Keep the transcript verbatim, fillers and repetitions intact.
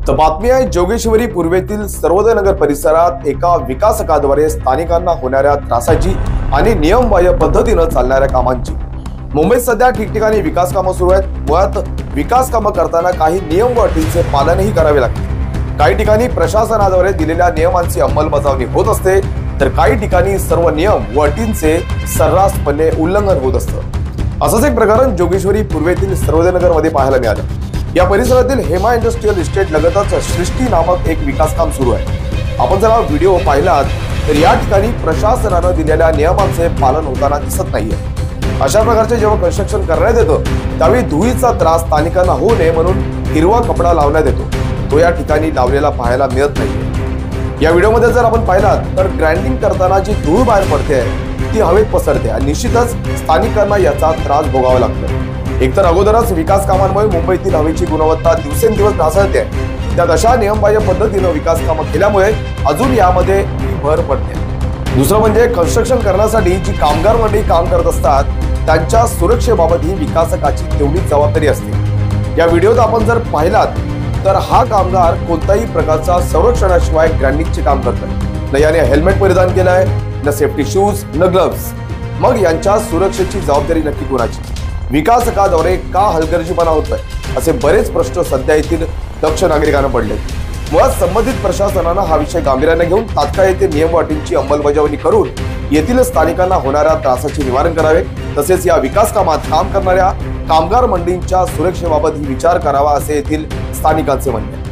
तर बातमी आहे जोगेश्वरी पूर्वेतील सर्वोदय नगर परिसरात एका विकासकाद्वारे स्थानिकांना होणाऱ्या त्रासाची आणि नियमबाह्य पद्धतीने चालणाऱ्या कामांची। मुंबईत सध्या ठिकठिकाणी विकास कामं सुरू आहेत। मुळात विकास कामं करताना काही नियम व अटींचे पालनही करावे लागते। काही ठिकाणी प्रशासनाद्वारे दिलेल्या नियमांची अंमलबजावणी होत असते, तर काही ठिकाणी सर्व नियम व अटींचे सर्रासपणे उल्लंघन होत असतं। असंच एक प्रकरण जोगेश्वरी पूर्वेतील सर्वोदय नगर मध्ये पाहायला मिळालं। या परिसरातील हेमा इंडस्ट्रियल इस्टेट लगतच सृष्टी नामक एक विकास काम सुरू आहे। आपण जर हा व्हिडिओ पाहिलात तर या ठिकाणी प्रशासनाने दिलेल्या नियमांचे पालन होताना दिसत नाहीये। अशा प्रकारचे जेव्हा कन्स्ट्रक्शन करण्यात येतं त्यावेळी धुळीचा त्रास स्थानिकांना होऊ नये म्हणून हिरवा कपडा लावण्यात येतो, तो या ठिकाणी लावलेला पाहायला मिळत नाहीये। या व्हिडिओमध्ये जर आपण पाहिलात तर ग्राइंडिंग करताना जी धूळ बाहेर पडते ती हवेत पसरते आणि निश्चितच स्थानिकांना याचा त्रास भोगावा लागतो। एकतर अगोदरच विकास कामांमुळे मुंबईतील हवेची गुणवत्ता दिवसेंदिवस ढासळते, त्यात अशा नियमबाह्य पद्धतीने विकास कामं केल्यामुळे अजून यामध्ये भर पडते। दुसरं म्हणजे कन्स्ट्रक्शन करण्यासाठी जी कामगार मंडळी काम करत असतात त्यांच्या सुरक्षेबाबत ही विकासकाची तेवढीच जबाबदारी असते। या व्हिडिओत आपण जर पाहिलात तर हा कामगार कोणत्याही प्रकारचा संरक्षणाशिवाय ग्राइंडिंगचे काम करतात। न याने हेल्मेट परिधान केलाय, न सेफ्टी शूज, न ग्लव्स। मग यांच्या सुरक्षेची जबाबदारी नक्की कोणाची? विकासकाद्वारे का हलगर्जीपणा होतोय असे बरेच प्रश्न सध्या येथील दक्ष नागरिकांना पडले। मुळात संबंधित प्रशासनाने हा विषय गांभीर्याने घेऊन तात्काळ येथे नियम व अटींची अंमलबजावणी करून येथील स्थानिकांना होणाऱ्या त्रासाचे निवारण करावे, तसेच या विकास कामात काम करणाऱ्या कामगार मंडळींच्या सुरक्षेबाबत विचार करावा असे येथील स्थानिकांचे म्हणणे आहे।